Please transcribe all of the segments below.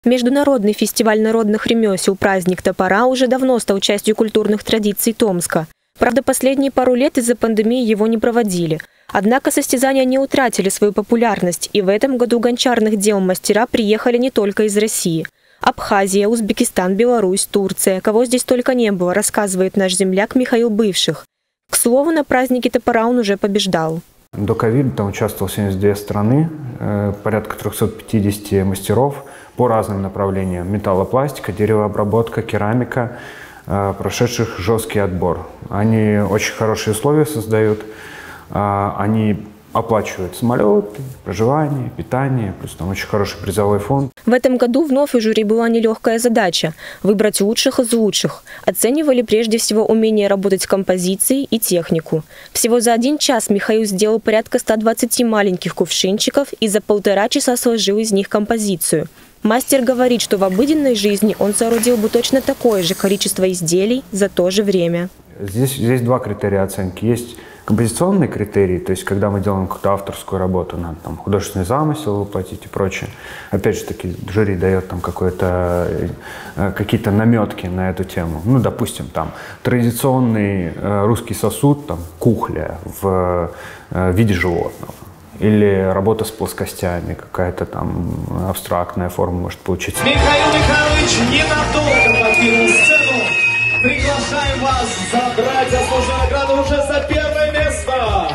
Международный фестиваль народных ремесел «Праздник топора» уже давно стал частью культурных традиций Томска. Правда, последние пару лет из-за пандемии его не проводили. Однако состязания не утратили свою популярность, и в этом году гончарных дел мастера приехали не только из России. Абхазия, Узбекистан, Беларусь, Турция. Кого здесь только не было, рассказывает наш земляк Михаил Бывших. К слову, на празднике топора он уже побеждал. До ковида там участвовало 72 страны, порядка 350 мастеров по разным направлениям. Металлопластика, деревообработка, керамика, прошедших жесткий отбор. Они очень хорошие условия создают, они оплачивают самолеты, проживание, питание, плюс там очень хороший призовой фонд. В этом году вновь у жюри была нелегкая задача – выбрать лучших из лучших. Оценивали прежде всего умение работать с композицией и технику. Всего за 1 час Михаил сделал порядка 120 маленьких кувшинчиков и за 1,5 часа сложил из них композицию. Мастер говорит, что в обыденной жизни он соорудил бы точно такое же количество изделий за то же время. Здесь 2 критерия оценки. Есть композиционные критерии, то есть когда мы делаем какую-то авторскую работу, надо там художественный замысел воплотить и прочее. Опять же таки, жюри дает там какие-то наметки на эту тему. Ну, допустим, там традиционный русский сосуд, там кухля в виде животного. Или работа с плоскостями, какая-то там абстрактная форма может получиться. Михаил Михайлович ненадолго покинул сцену. Приглашаем вас забрать заслуженную награду уже за 1-е место.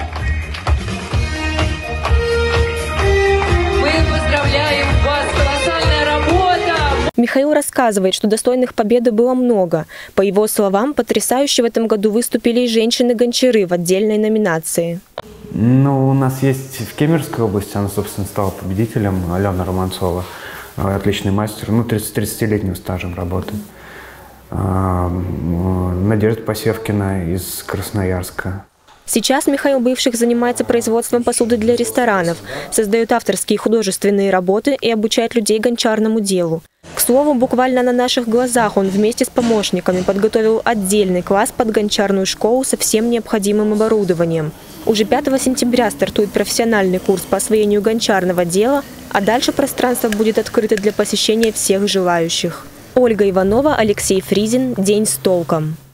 Мы поздравляем вас, колоссальная работа! Михаил рассказывает, что достойных победы было много. По его словам, потрясающе в этом году выступили и женщины-гончары в отдельной номинации. Ну, у нас есть в Кемеровской области, она, собственно, стала победителем, Алена Романцова, отличный мастер, 30-летним стажем работы. Надежда Посевкина из Красноярска. Сейчас Михаил Бывших занимается производством посуды для ресторанов, создает авторские художественные работы и обучает людей гончарному делу. К слову, буквально на наших глазах он вместе с помощниками подготовил отдельный класс под гончарную школу со всем необходимым оборудованием. Уже 5 сентября стартует профессиональный курс по освоению гончарного дела, а дальше пространство будет открыто для посещения всех желающих. Ольга Иванова, Алексей Фризин. День с толком.